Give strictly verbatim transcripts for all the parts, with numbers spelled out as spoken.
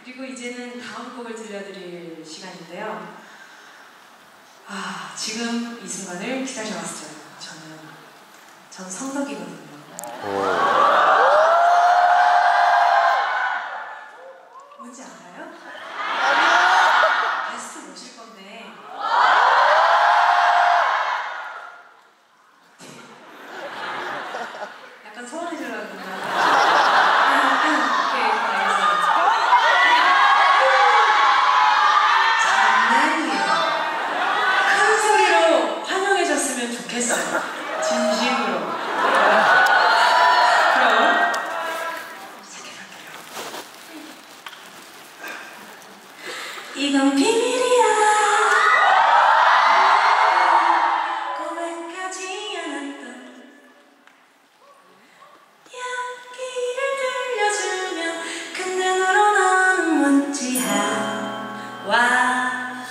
그리고 이제는 다음 곡을 들려드릴 시간인데요. 아, 지금 이 순간을 기다려왔어요. 저는, 전 성덕이거든요. 뭔지 알아요? 게스트 모실 건데. 약간 서운해지려고 그러나. 좋겠어요. 진심으로. 그럼 시작해볼게요. 이건 비밀이야. 고백하지 않았던 향기를 들려주면 그 눈으로 너는 뭔지야. 와.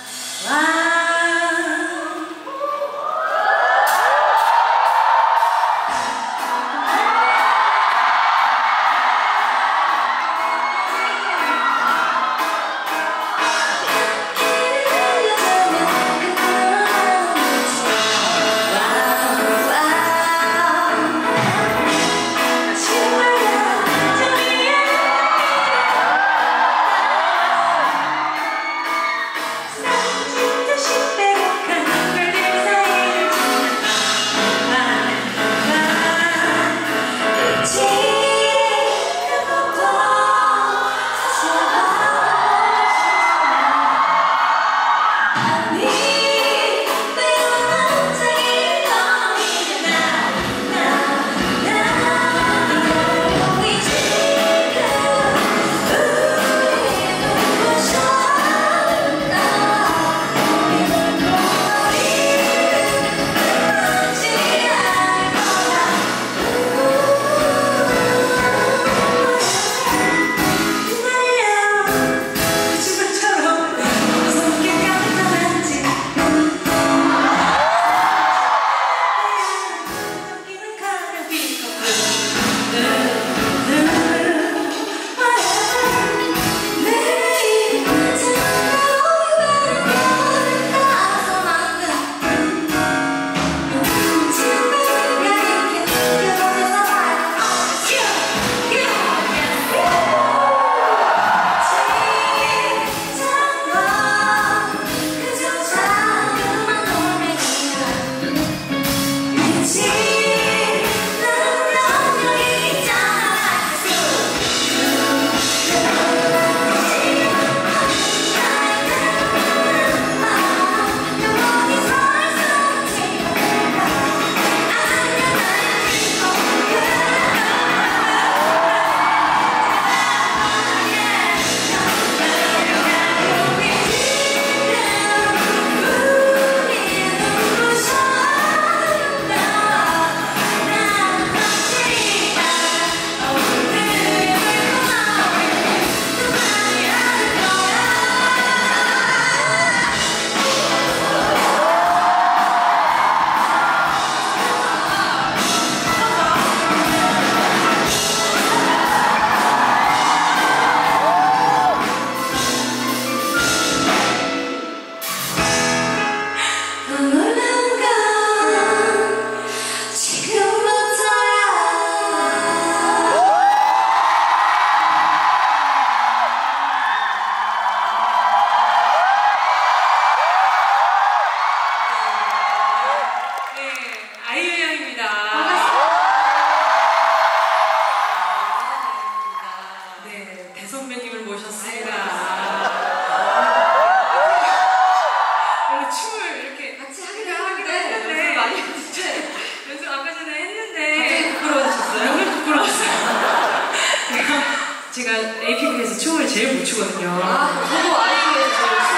제가 에이피비에서 춤을 제일 못 추거든요. 아, 저도 아이유에서 제일 춤.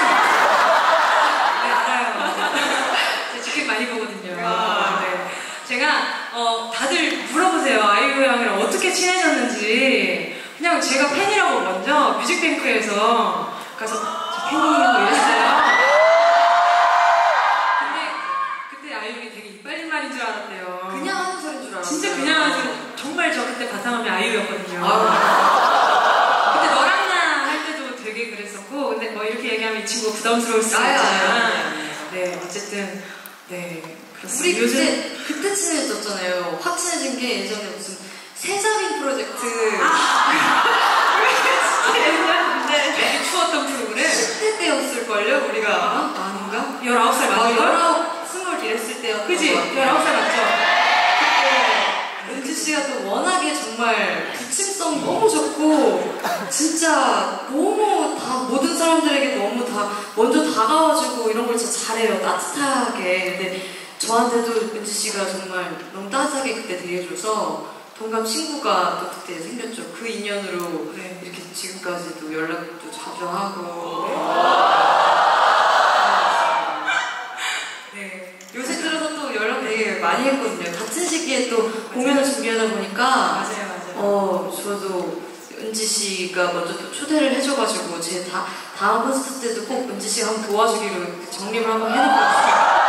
네, 알아요. 제가 직캠 많이 보거든요. 네. 제가, 어, 다들 물어보세요. 아이유 양이랑 어떻게 친해졌는지. 그냥 제가 팬이라고 먼저 뮤직뱅크에서 가서 저 팬이라고 이랬어요. 근데 그때 아이유 양이 되게 이빨린 말인 줄 알았대요. 그냥 하는 소리인 줄 알았어요. 진짜 그냥 하는 소리. 정말 저 그때 바탕화면 아이유였거든요. 아, 그때 너랑 나 할 때도 되게 이 친구가 부담스러울 수 아유, 있잖아. 아유, 아유. 네, 어쨌든 네 우리 그렇습니다. 그때 그때 친해졌잖아요. 확 친해진 게 예전에 무슨 세자빈 프로젝트 되게 추웠던 프로그램. 십 대 때였을걸요? 우리가 아닌가? 열아홉 살 맞아요? 열아홉, 스물 이랬을 때였던 그지? 것 같아요. 열아홉 살 맞죠? 그때 은지 씨가 또 워낙에 정말 부침성 너무 좋고 진짜 너무 다 모든 사람들에게 너무 다 먼저 다가와주고 이런 걸 진짜 잘해요. 따뜻하게. 근데 저한테도 은지 씨가 정말 너무 따뜻하게 그때 대해줘서 동갑 친구가 또 그때 생겼죠. 그 인연으로 네. 이렇게 지금까지도 연락도 자주 하고. 네. 요새 들어서 또 연락 되게 많이 했거든요. 같은 시기에 또 공연을 준비하다 보니까 맞아요, 맞아요. 어 저도 은지 씨가 먼저 또 초대를 해줘가지고 제 다, 다음 콘서트 때도 꼭 은지 씨가 한번 도와주기로 정립을 한번 해놓고 있어요.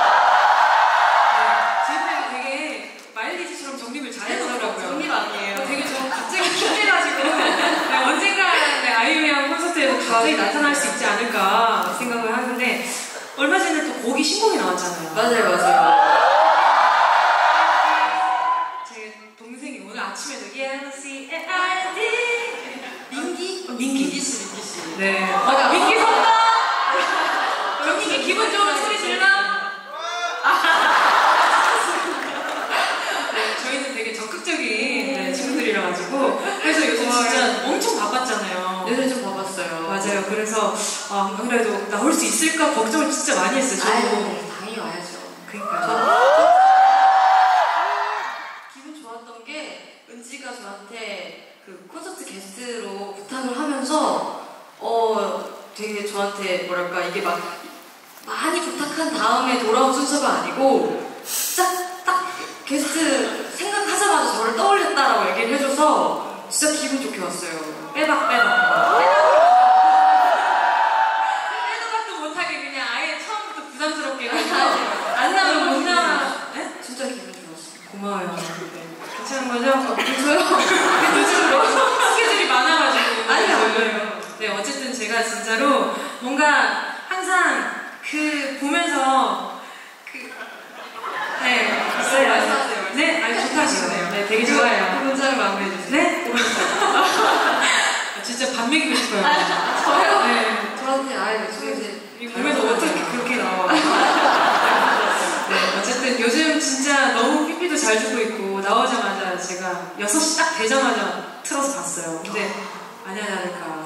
되게 마일리지처럼 정립을 잘 해놓더라고요. 정립 아니에요. 되게 좀 갑자기 기대가지고 네, 언젠가 네, 아이유양 콘서트에서 갑자기 나타날 수 있지 않을까 생각을 하는데 얼마 전에 또 곡이 신곡이 나왔잖아요. 맞아요, 맞아요. 제 동생이 오늘 아침에도 Yeah, see, I did. 민기? 어, 민기. 민기 씨, 민기 씨. 네. 어, 민기 선다. 민기 기분 좋은 소리 질러. 네, 저희는 되게 적극적인 네, 친구들이라 가지고 그래서 요즘 진짜 엄청 바빴잖아요. 요새 좀 봐봤어요. 맞아요. 그래서 아, 안 그래도 나올 수 있을까 걱정을 진짜 많이 했어요. 저도. 아유, 당연히 와야죠. 그러니까요. 저 기분 좋았던 게 은지가 저한테 그 콘서트 게스트로 부탁을 하면서 어 되게 저한테 뭐랄까 이게 막 많이 부탁한 다음에 돌아온 순서가 아니고 딱 딱 게스트 생각하자마자 저를 떠올렸다라고 얘기를 해줘서 진짜 기분 좋게 왔어요. 빼박 빼박. 빼도 박도 못하게 그냥 아예 처음부터 부담스럽게 해가지고 안 나오면 못 나. 네? 진짜 기분 좋았어요. 고마워요. 네. 괜찮은 거죠? 저요? 요즘 스케줄이 많아가지고. 아니요, 아니요. 네, 어쨌든 제가 진짜로 뭔가 항상 그 보면서 그, 네, 있어요. 말씀하세요. 네, 아니, 좋다 하시네요. 네, 되게 좋아요. 그 문장을 마무리해주세요. 네? 진짜 밥 먹이고 싶어요. 저요? 네. 저한테 아예 요즘에 이 몸에서 어떻게 그렇게 나와. 네, 어쨌든 요즘 진짜 너무 삐삐도 잘 주고 있고 나오자마자 제가 여섯 시 딱 되자마자 틀어서 봤어요. 근데 아니야 다를까.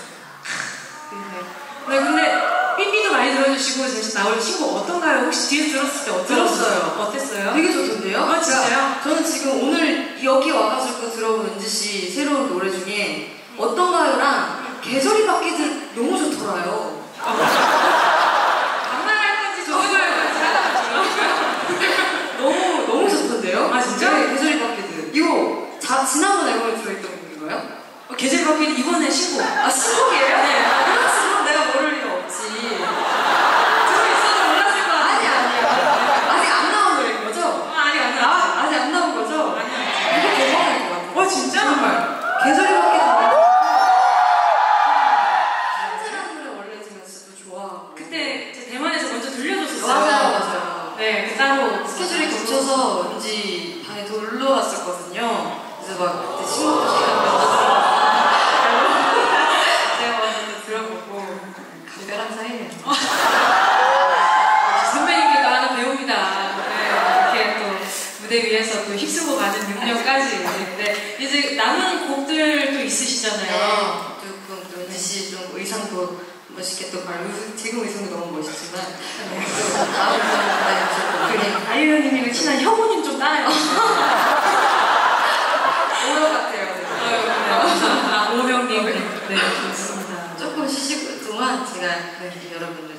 네, 근데 삐삐도 많이 들어주시고 제가 나올 신곡 어떤가요? 혹시 뒤에 들었을 때 어땠어요? 들었어요. 어땠어요? 되게 좋던데요? 아, 진짜요? 저는 지금 오늘 여기 와가지고 들어본 은지 씨 새로운 노래 중에 어떤가요랑 계절이 바뀌듯 너무 좋더라요. 반말할 건지 조심할 건지 하나만 너무 너무 좋던데요? 아, 진짜? 네, 계절이 바뀌듯. 이거 자, 지난번 앨범에 들어있던 곡인가요? 어, 계절 바뀌는 이번에 신곡. 아 신곡이에요? 네. 그렇지만 내가 모를 리가 없지. 들어있어도 몰랐을 것 같아요. 아니 아니에요. 아직 안 나온 노래인 거죠? 아, 아니, 안 아, 나왔어요. 아직 안 나온 거죠? 아니, 아니. 이거 대박일 것 같아요. 어, 진짜? 정말. 계절이 바뀌듯. 한지라는 노래 원래 제가 진짜 또 좋아하고. 그때 제 대만에서 먼저 들려줬었어요. 맞아요, 맞아요. 네, 그 따로 스케줄이 겹쳐서 은지 방에 놀러 왔었거든요. 그래서 막 그때 친구도 시간 내서 제가 와서 또 들어보고 각별한 사이네요. 선배님께도 하나 배웁니다. 네, 이렇게 또 무대 위에서 또 휩쓸고 가는 능력까지. 네, 이제 남은 곡들도 있으시잖아요. 조금 또 은지 씨 좀 의상도 멋있게 또 발, 지금 의상도 너무 멋있지만 또 다음 의상도 그래, 아이유님이랑 친한 혁우님 좀 따라요. 오러 같아요. 아, 오형님. 네, 좋습니다. 조금 쉬시고 동안 제가 이렇게 여러분들